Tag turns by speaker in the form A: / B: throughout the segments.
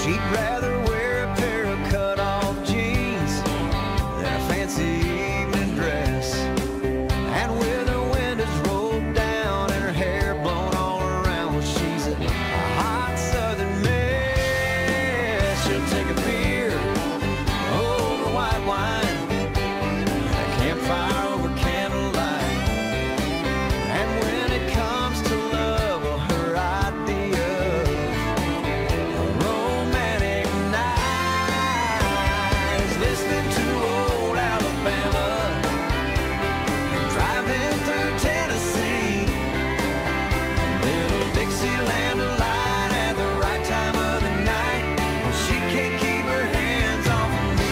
A: She'd rather wear a pair of cut-off jeans than a fancy evening dress. And with her windows rolled down and her hair blown all around, well, she's a hot southern mess. She'll take a beer over white wine, a campfire over candlelight. And when it comes to love, well, her idea of a romantic night is listening to old Alabama and driving through Tennessee. Little Dixieland delight at the right time of the night. Well, she can't keep her hands off of me.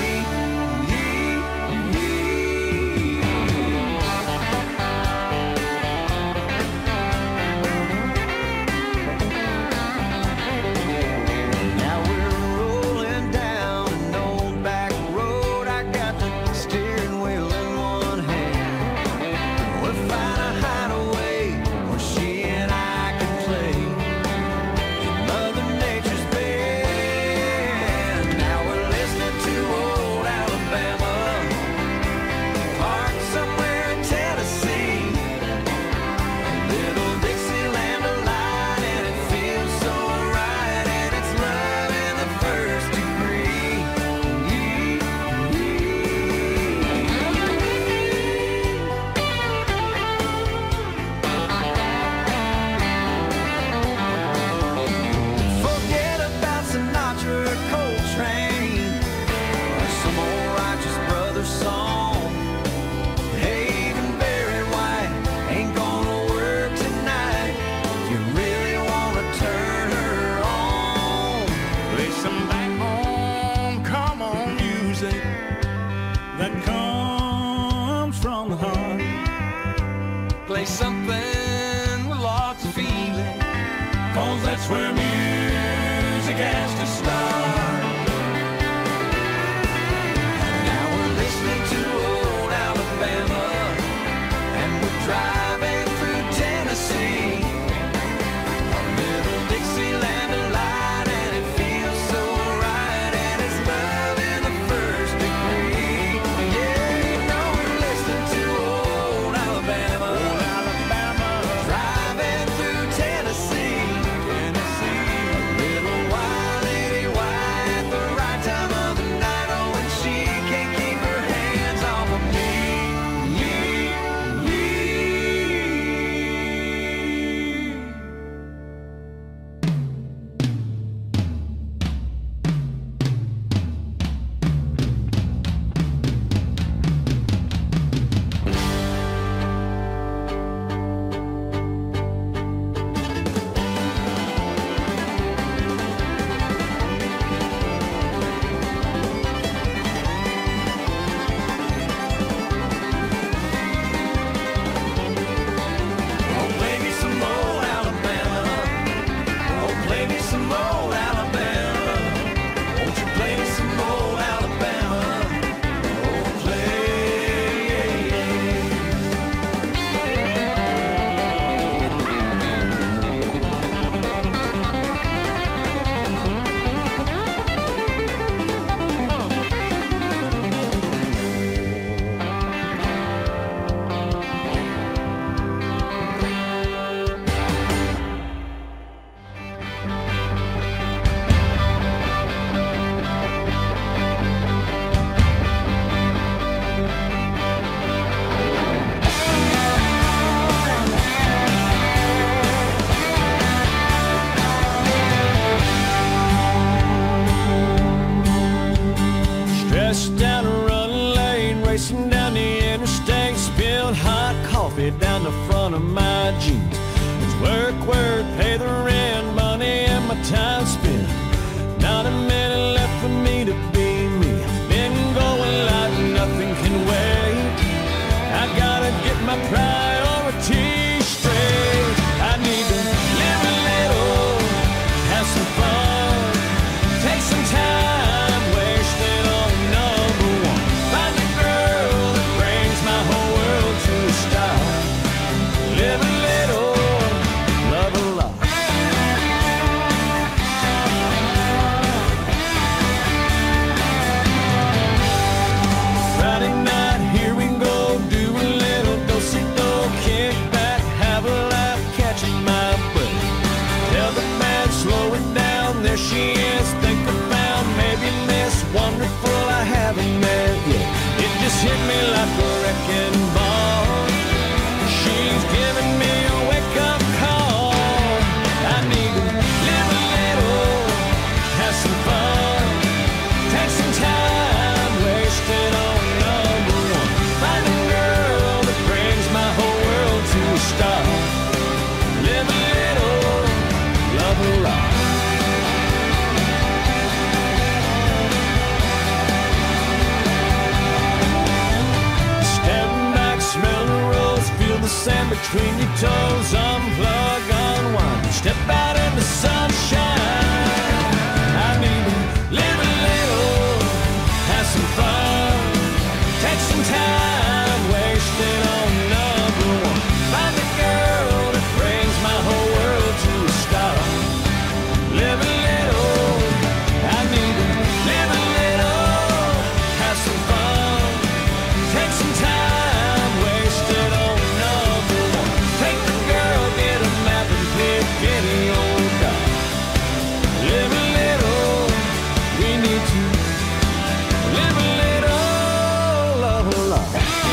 A: Now we're rolling down an old back road. I got the steering wheel in one hand. We'll find a hideaway where she and I can play in Mother Nature's band. Now we're listening to old Alabama, parked somewhere in Tennessee. Little Dixieland delight, and it feels so right, and it's love in the first degree. Forget about Sinatra or Coltrane or some old Righteous Brothers song. Hey, even Barry White ain't gonna work tonight. If you really wanna turn her on,
B: Play some back home, come on music that comes from the heart.
A: play something with lots of feeling.
B: 'Cause that's where music has to start.
A: Now we're listening to old Alabama, and we're driving through Tennessee. A little Dixieland delight, and it feels so right, and it's love in the first degree. Yeah, you know we're listening to old Alabama, driving through Tennessee. A little wild lady white at the right time of the night. Oh, and she can't keep her hands off of me. Oh, play me some old Alabama. Oh, play me some old Alabama. Won't you play me some old Alabama? Oh, play.
B: Stressed down a running lane, racing down the interstate, spilled hot coffee down the front of my jeans. It's work, pay the rent, money and my time spent. Not a minute left for me to be me. Been going like nothing can wait. I gotta get my priorities straight. I need to live a little, have some fun, take some time wasted on number one. Find a girl that brings my whole world to a stop. Live a this, think I found maybe Miss Wonderful I haven't met yet. It just hit me like a wrecking ball. She's giving me a wake-up call. I need to live a little, have some fun, take some time, wasted on number one. Find a girl that brings my whole world to a stop. Live a little, love a lot. Step back, smell the rose, feel the sand between your toes. Unplug, unwind, step out in the sunshine. I need to live a little, have some fun, take some time, wasted on number one. Find a girl that brings my whole world to a stop. Live a little, I need to live a little, have some fun, take some time, wasted on number one. Take the girl, get a map and pick any old dot. Live a little, we need to live a little, love a lot.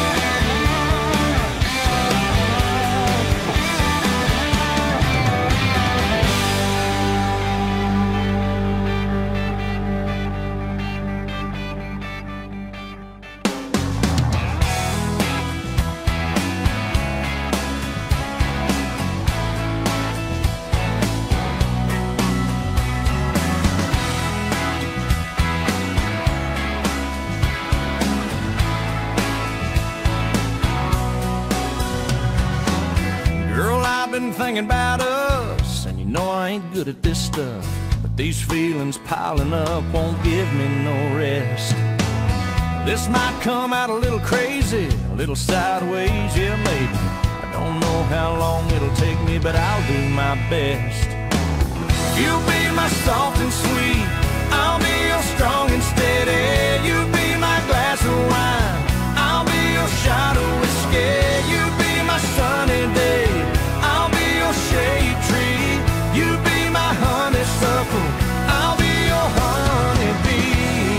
B: Girl, I've been thinking about us, and you know I ain't good at this stuff, but these feelings piling up won't give me no rest. This might come out a little crazy, a little sideways, yeah maybe. I don't know how long it'll take me, but I'll do my best. You'll be my soft and sweet, I'll be your strong and steady. You be my glass of wine, I'll be your shot of whiskey. You be my sunny day, I'll be your shade tree. You be my honeysuckle, I'll be your honeybee.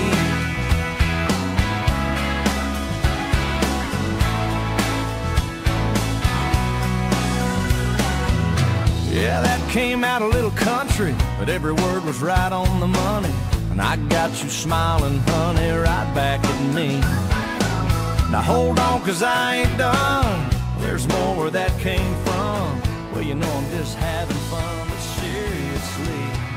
B: Yeah, that came out a little country, but every word was right on the money. And I got you smiling, honey, right back at me. Now hold on, 'cause I ain't done. There's more where that came from. Well, you know I'm just having fun, but seriously,